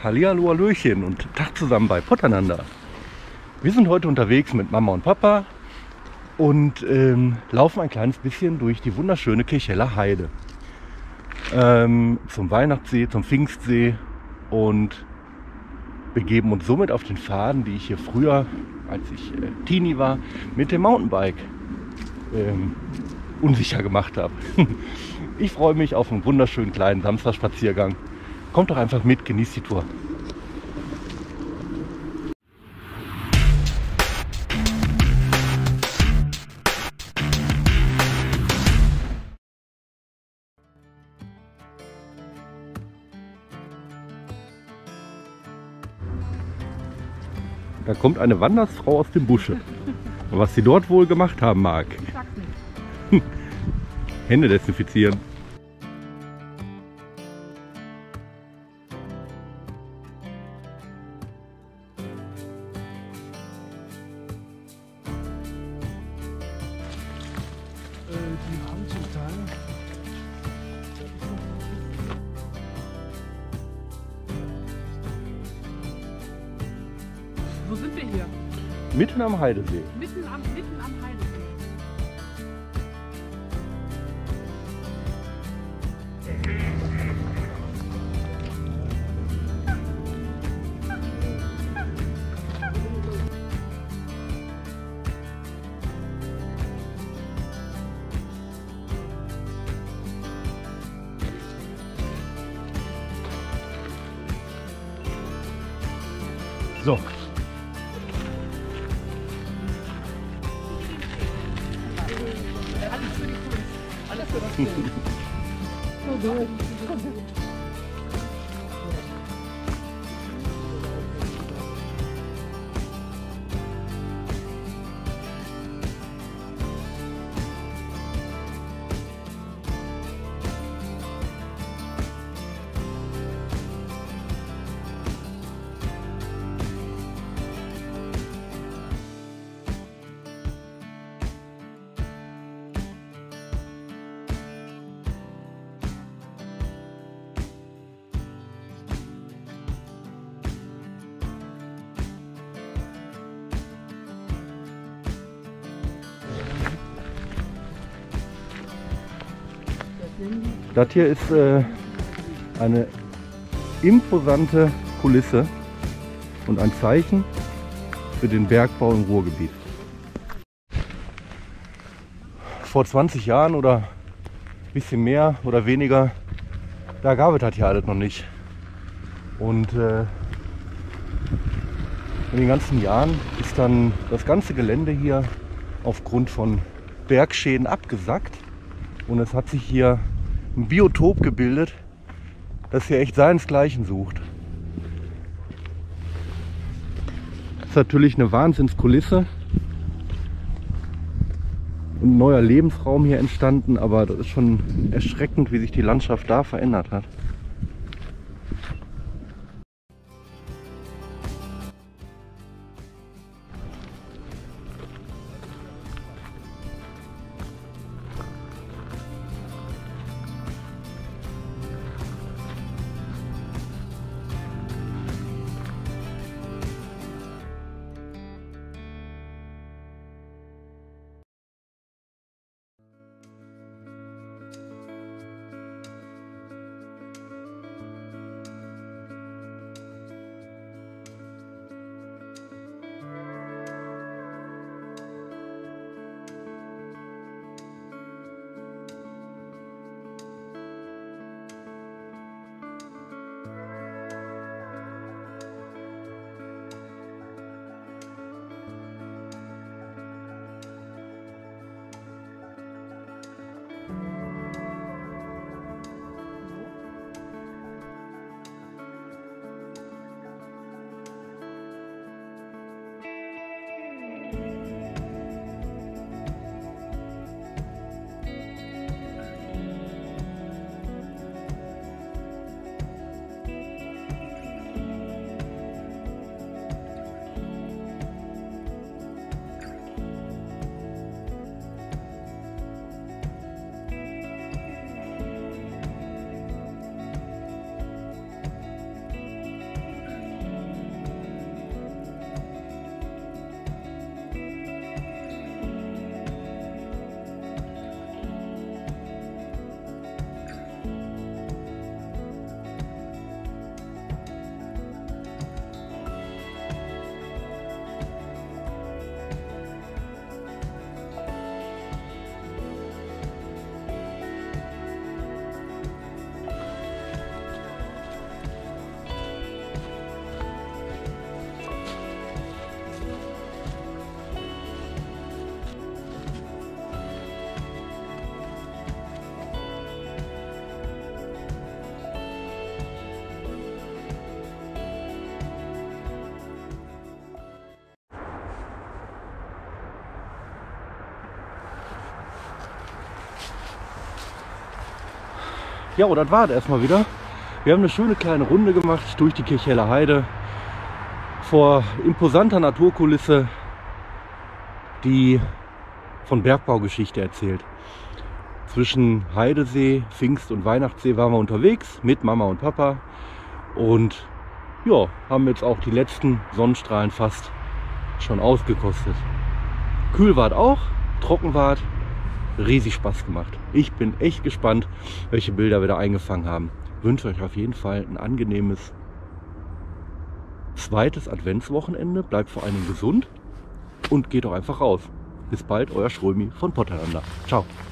Hallihallo, Hallöchen und Tag zusammen bei Potternander. Wir sind heute unterwegs mit Mama und Papa und laufen ein kleines bisschen durch die wunderschöne Kirchheller Heide. Zum Weihnachtssee, zum Pfingstsee und begeben uns somit auf den Pfaden, die ich hier früher, als ich Teenie war, mit dem Mountainbike unsicher gemacht habe. Ich freue mich auf einen wunderschönen kleinen Samstagspaziergang. Kommt doch einfach mit, genießt die Tour. Da kommt eine Wandersfrau aus dem Busche. Und was sie dort wohl gemacht haben mag. Hände desinfizieren. Die haben zum Teil. Wo sind wir hier? Mitten am Heidesee. Mitten am Heidesee. So. Alles für die Kunst. Alles für das Bild. Das hier ist eine imposante Kulisse und ein Zeichen für den Bergbau im Ruhrgebiet. Vor 20 Jahren oder ein bisschen mehr oder weniger, da gab es das hier alles noch nicht. Und in den ganzen Jahren ist dann das ganze Gelände hier aufgrund von Bergschäden abgesackt. Und es hat sich hier ein Biotop gebildet, das hier echt seinesgleichen sucht. Das ist natürlich eine Wahnsinnskulisse und ein neuer Lebensraum hier entstanden, aber das ist schon erschreckend, wie sich die Landschaft da verändert hat. Ja, und das war es erstmal wieder. Wir haben eine schöne kleine Runde gemacht durch die Kirchheller Heide vor imposanter Naturkulisse, die von Bergbaugeschichte erzählt. Zwischen Heidesee, Pfingst- und Weihnachtssee waren wir unterwegs mit Mama und Papa und ja, haben jetzt auch die letzten Sonnenstrahlen fast schon ausgekostet. Kühl war es auch, trocken war es, riesig Spaß gemacht. Ich bin echt gespannt, welche Bilder wir da eingefangen haben. Ich wünsche euch auf jeden Fall ein angenehmes zweites Adventswochenende. Bleibt vor allem gesund und geht doch einfach raus. Bis bald, euer Schrömi von Potterlander. Ciao.